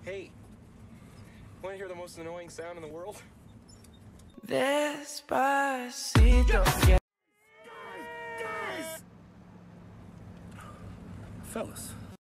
Hey, want to hear the most annoying sound in the world? Despacito. Fellas.